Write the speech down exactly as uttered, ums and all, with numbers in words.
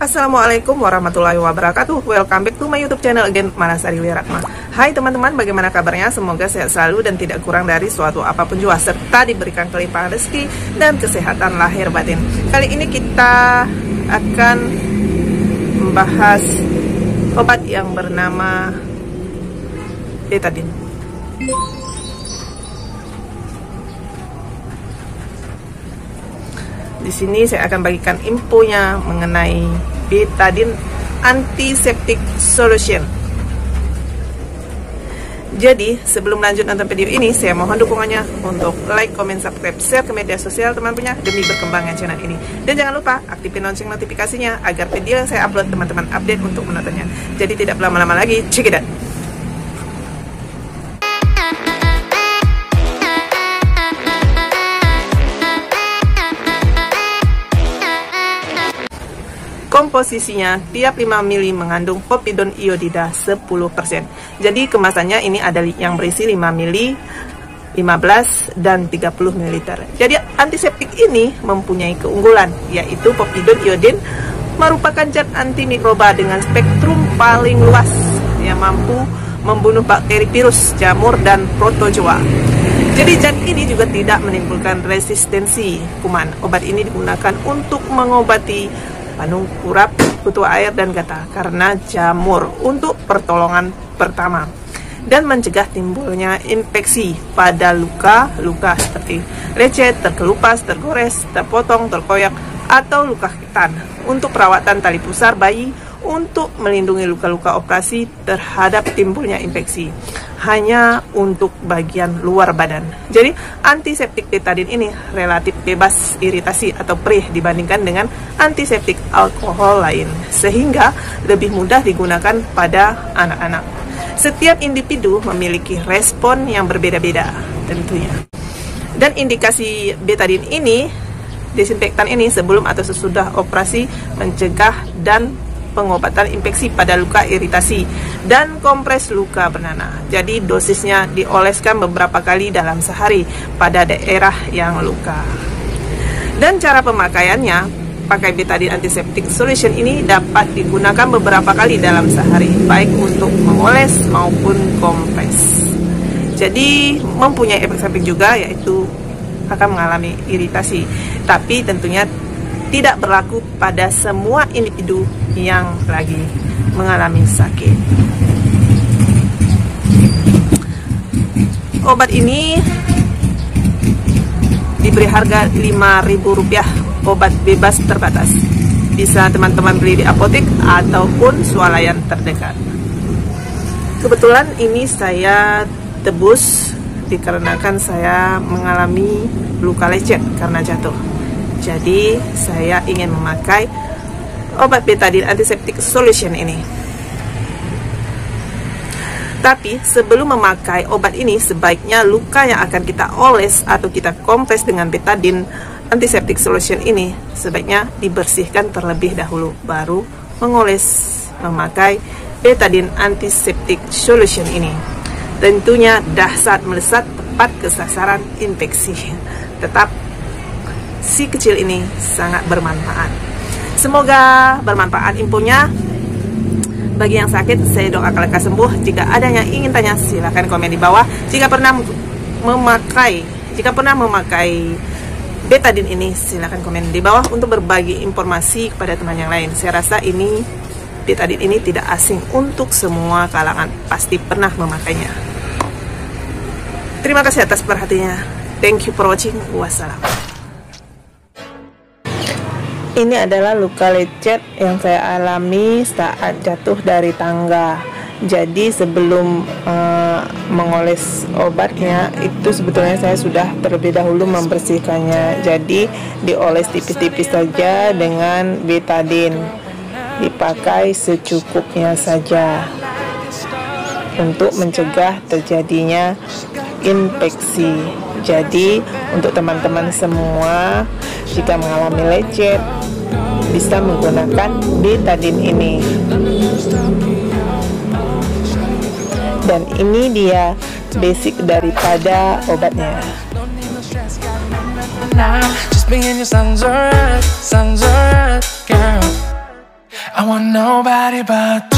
Assalamualaikum warahmatullahi wabarakatuh. Welcome back to my YouTube channel again, Manasari Wiratma. Hai teman-teman, bagaimana kabarnya? Semoga sehat selalu dan tidak kurang dari suatu apapun jua, serta diberikan kelimpahan rezeki dan kesehatan lahir batin. Kali ini kita akan membahas obat yang bernama betadine. Di sini saya akan bagikan infonya mengenai betadine antiseptic solution. Jadi sebelum lanjut nonton video ini, saya mohon dukungannya untuk like, comment, subscribe, share ke media sosial teman punya demi berkembangnya channel ini. Dan jangan lupa aktifin lonceng notifikasinya agar video yang saya upload teman-teman update untuk menontonnya. Jadi tidak berlama-lama lagi, check it out. Komposisinya, tiap lima mililiter mengandung povidone iodida sepuluh persen. Jadi kemasannya ini ada yang berisi lima mililiter, lima belas, dan tiga puluh mililiter. Jadi antiseptik ini mempunyai keunggulan, yaitu povidone iodine merupakan zat antimikroba dengan spektrum paling luas yang mampu membunuh bakteri, virus, jamur, dan protozoa. Jadi zat ini juga tidak menimbulkan resistensi kuman. Obat ini digunakan untuk mengobati panung, kurap, kutu air, dan gatal karena jamur untuk pertolongan pertama, dan mencegah timbulnya infeksi pada luka-luka seperti lecet, terkelupas, tergores, terpotong, terkoyak, atau luka hitam, untuk perawatan tali pusar bayi, untuk melindungi luka-luka operasi terhadap timbulnya infeksi, hanya untuk bagian luar badan. Jadi antiseptik betadine ini relatif bebas iritasi atau perih dibandingkan dengan antiseptik alkohol lain, sehingga lebih mudah digunakan pada anak-anak. Setiap individu memiliki respon yang berbeda-beda tentunya. Dan indikasi betadine ini, desinfektan ini sebelum atau sesudah operasi, mencegah dan pengobatan infeksi pada luka iritasi, dan kompres luka bernanah. Jadi dosisnya dioleskan beberapa kali dalam sehari pada daerah yang luka. Dan cara pemakaiannya, pakai betadine antiseptic solution ini dapat digunakan beberapa kali dalam sehari, baik untuk mengoles maupun kompres. Jadi mempunyai efek samping juga, yaitu akan mengalami iritasi, tapi tentunya tidak berlaku pada semua individu yang lagi mengalami sakit. Obat ini diberi harga lima ribu rupiah, obat bebas terbatas. Bisa teman-teman beli di apotek ataupun swalayan terdekat. Kebetulan ini saya tebus dikarenakan saya mengalami luka lecet karena jatuh. Jadi saya ingin memakai obat betadine antiseptic solution ini. Tapi sebelum memakai obat ini, sebaiknya luka yang akan kita oles atau kita kompres dengan betadine antiseptic solution ini sebaiknya dibersihkan terlebih dahulu, baru mengoles memakai betadine antiseptic solution ini. Tentunya dahsyat melesat tepat ke sasaran infeksi. Tetap si kecil ini sangat bermanfaat. Semoga bermanfaat infonya. Bagi yang sakit, saya doakan lekas sembuh. Jika ada yang ingin tanya, silahkan komen di bawah. Jika pernah memakai, jika pernah memakai betadine ini, silahkan komen di bawah untuk berbagi informasi kepada teman yang lain. Saya rasa ini betadine ini tidak asing untuk semua kalangan, pasti pernah memakainya. Terima kasih atas perhatiannya. Thank you for watching. Wassalam. Ini adalah luka lecet yang saya alami saat jatuh dari tangga. Jadi sebelum uh, mengoles obatnya, itu sebetulnya saya sudah terlebih dahulu membersihkannya. Jadi dioles tipis-tipis saja dengan betadine. Dipakai secukupnya saja untuk mencegah terjadinya infeksi. Jadi untuk teman-teman semua, jika mengalami lecet, bisa menggunakan betadine ini. Dan ini dia basic daripada obatnya. Just being your son's alright, son's alright, girl. nobody but